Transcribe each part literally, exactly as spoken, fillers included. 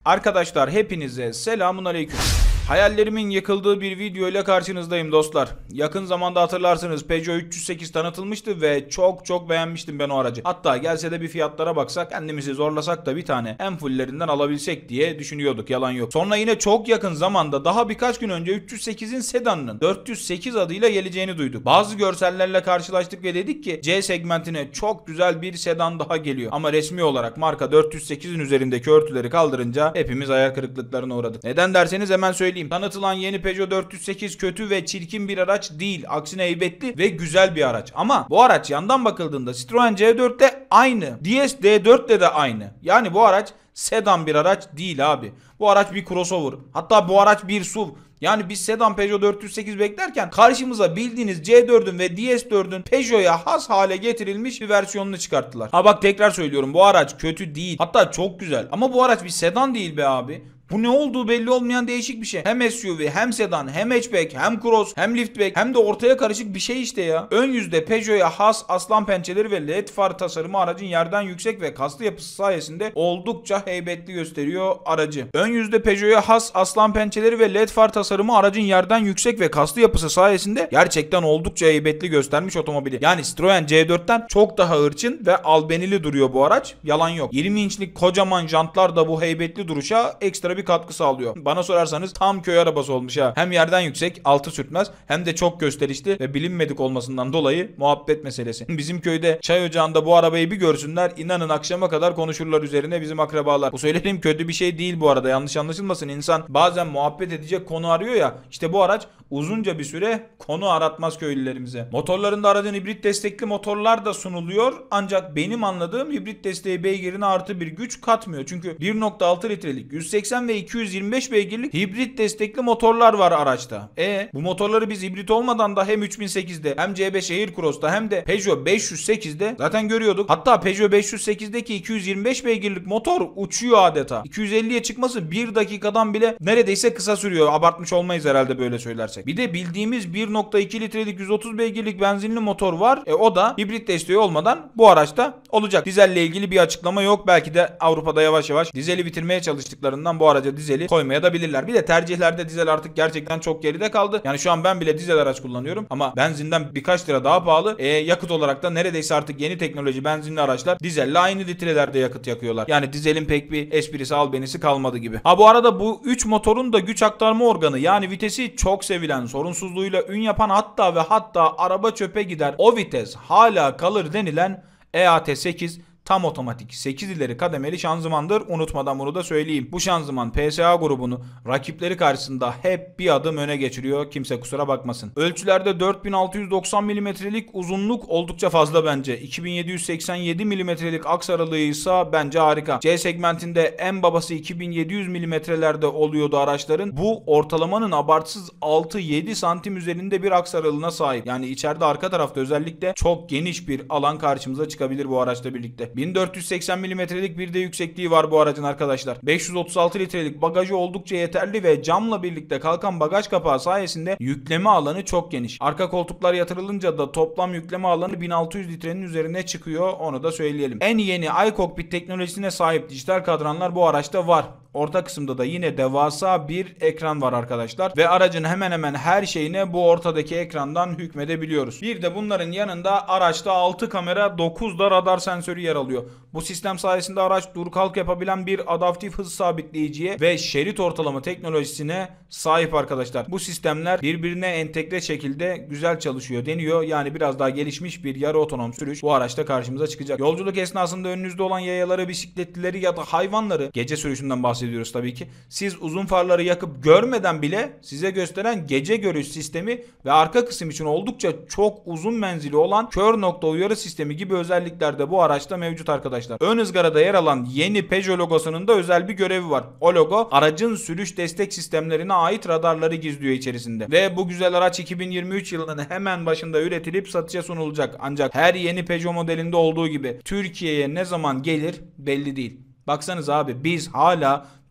Arkadaşlar hepinize selamun aleyküm. Hayallerimin yıkıldığı bir video ile karşınızdayım dostlar. Yakın zamanda hatırlarsınız Peugeot üç yüz sekiz tanıtılmıştı ve çok çok beğenmiştim ben o aracı. Hatta gelse de bir fiyatlara baksak, kendimizi zorlasak da bir tane en fullerinden alabilsek diye düşünüyorduk, yalan yok. Sonra yine çok yakın zamanda, daha birkaç gün önce üç yüz sekizin sedanının dört yüz sekiz adıyla geleceğini duyduk. Bazı görsellerle karşılaştık ve dedik ki C segmentine çok güzel bir sedan daha geliyor. Ama resmi olarak marka dört yüz sekizin üzerindeki örtüleri kaldırınca hepimiz hayal kırıklıklarına uğradık. Neden derseniz hemen söyleyeyim. Tanıtılan yeni Peugeot dört yüz sekiz kötü ve çirkin bir araç değil. Aksine heybetli ve güzel bir araç. Ama bu araç yandan bakıldığında Citroen C dört ile aynı. D S D dört ile de aynı. Yani bu araç sedan bir araç değil abi. Bu araç bir crossover. Hatta bu araç bir S U V. Yani biz sedan Peugeot dört yüz sekiz beklerken karşımıza bildiğiniz C dördün ve D S dördün Peugeot'a has hale getirilmiş bir versiyonunu çıkarttılar. Ha bak, tekrar söylüyorum, bu araç kötü değil. Hatta çok güzel. Ama bu araç bir sedan değil be abi. Bu ne olduğu belli olmayan değişik bir şey. Hem S U V, hem sedan, hem hatchback, hem cross, hem liftback, hem de ortaya karışık bir şey işte ya. Ön yüzde Peugeot'a has aslan pençeleri ve led far tasarımı aracın yerden yüksek ve kaslı yapısı sayesinde oldukça heybetli gösteriyor aracı. Ön yüzde Peugeot'a has aslan pençeleri ve led far tasarımı aracın yerden yüksek ve kaslı yapısı sayesinde gerçekten oldukça heybetli göstermiş otomobili. Yani Citroen C dörtten çok daha hırçın ve albenili duruyor bu araç. Yalan yok. yirmi inçlik kocaman jantlar da bu heybetli duruşa ekstra bir katkı sağlıyor. Bana sorarsanız tam köy arabası olmuş ha. Hem yerden yüksek, altı sürtmez, hem de çok gösterişli ve bilinmedik olmasından dolayı muhabbet meselesi. Bizim köyde çay ocağında bu arabayı bir görsünler, inanın akşama kadar konuşurlar üzerine bizim akrabalar. Bu söylediğim kötü bir şey değil bu arada, yanlış anlaşılmasın. İnsan bazen muhabbet edecek konu arıyor ya, işte bu araç uzunca bir süre konu aratmaz köylülerimize. Motorlarında aracın hibrit destekli motorlar da sunuluyor, ancak benim anladığım hibrit desteği beygirine artı bir güç katmıyor. Çünkü bir nokta altı litrelik yüz seksen ve iki yüz yirmi beş beygirlik hibrit destekli motorlar var araçta. E bu motorları biz hibrit olmadan da hem üç bin sekizde hem C beş Aircross'ta hem de Peugeot beş yüz sekizde zaten görüyorduk. Hatta Peugeot beş yüz sekizdeki iki yüz yirmi beş beygirlik motor uçuyor adeta. iki yüz elliye çıkması bir dakikadan bile neredeyse kısa sürüyor. Abartmış olmayız herhalde böyle söylersek. Bir de bildiğimiz bir nokta iki litrelik yüz otuz beygirlik benzinli motor var. E o da hibrit desteği olmadan bu araçta olacak. Dizelle ilgili bir açıklama yok. Belki de Avrupa'da yavaş yavaş dizeli bitirmeye çalıştıklarından bu araca dizeli koymaya da bilirler. Bir de tercihlerde dizel artık gerçekten çok geride kaldı. Yani şu an ben bile dizel araç kullanıyorum ama benzinden birkaç lira daha pahalı. E, yakıt olarak da neredeyse artık yeni teknoloji benzinli araçlar dizelle aynı litrelerde yakıt yakıyorlar. Yani dizelin pek bir esprisi albenisi kalmadı gibi. Ha bu arada bu üç motorun da güç aktarma organı, yani vitesi çok sevilen, sorunsuzluğuyla ün yapan, hatta ve hatta araba çöpe gider o vites hala kalır denilen E A T sekiz tam otomatik sekiz ileri kademeli şanzımandır. Unutmadan bunu da söyleyeyim. Bu şanzıman P S A grubunu rakipleri karşısında hep bir adım öne geçiriyor. Kimse kusura bakmasın. Ölçülerde dört bin altı yüz doksan milimetrelik uzunluk oldukça fazla bence. iki bin yedi yüz seksen yedi milimetrelik aks aralığı ise bence harika. C segmentinde en babası iki bin yedi yüz milimetrelerde oluyordu araçların. Bu ortalamanın abartısız altı yedi santim üzerinde bir aks aralığına sahip. Yani içeride arka tarafta özellikle çok geniş bir alan karşımıza çıkabilir bu araçla birlikte. bin dört yüz seksen milimetrelik bir de yüksekliği var bu aracın arkadaşlar. beş yüz otuz altı litrelik bagajı oldukça yeterli ve camla birlikte kalkan bagaj kapağı sayesinde yükleme alanı çok geniş. Arka koltuklar yatırılınca da toplam yükleme alanı bin altı yüz litrenin üzerine çıkıyor, onu da söyleyelim. En yeni iCockpit teknolojisine sahip dijital kadranlar bu araçta var. Orta kısımda da yine devasa bir ekran var arkadaşlar. Ve aracın hemen hemen her şeyine bu ortadaki ekrandan hükmedebiliyoruz. Bir de bunların yanında araçta altı kamera, dokuz da radar sensörü yer alıyor. Bu sistem sayesinde araç dur kalk yapabilen bir adaptif hız sabitleyiciye ve şerit ortalama teknolojisine sahip arkadaşlar. Bu sistemler birbirine entegre şekilde güzel çalışıyor deniyor. Yani biraz daha gelişmiş bir yarı otonom sürüş bu araçta karşımıza çıkacak. Yolculuk esnasında önünüzde olan yayaları, bisikletlileri ya da hayvanları, gece sürüşünden bahsediyoruz ediyoruz tabii ki. Siz uzun farları yakıp görmeden bile size gösteren gece görüş sistemi ve arka kısım için oldukça çok uzun menzili olan kör nokta uyarı sistemi gibi özellikler de bu araçta mevcut arkadaşlar. Ön ızgarada yer alan yeni Peugeot logosunun da özel bir görevi var. O logo aracın sürüş destek sistemlerine ait radarları gizliyor içerisinde. Ve bu güzel araç iki bin yirmi üç yılının hemen başında üretilip satışa sunulacak. Ancak her yeni Peugeot modelinde olduğu gibi Türkiye'ye ne zaman gelir belli değil. Baksanız abi, biz hala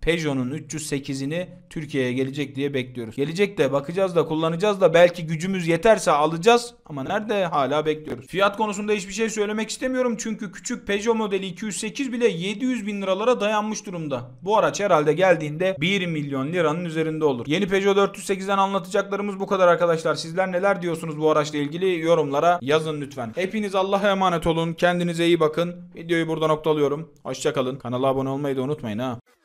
Peugeot'un üç yüz sekizini Türkiye'ye gelecek diye bekliyoruz. Gelecek de bakacağız da kullanacağız da belki gücümüz yeterse alacağız ama nerede hala bekliyoruz. Fiyat konusunda hiçbir şey söylemek istemiyorum çünkü küçük Peugeot modeli iki yüz sekiz bile yedi yüz bin liralara dayanmış durumda. Bu araç herhalde geldiğinde bir milyon liranın üzerinde olur. Yeni Peugeot dört yüz sekizden anlatacaklarımız bu kadar arkadaşlar. Sizler neler diyorsunuz bu araçla ilgili yorumlara yazın lütfen. Hepiniz Allah'a emanet olun. Kendinize iyi bakın. Videoyu burada noktalıyorum. Hoşçakalın. Kanala abone olmayı da unutmayın ha.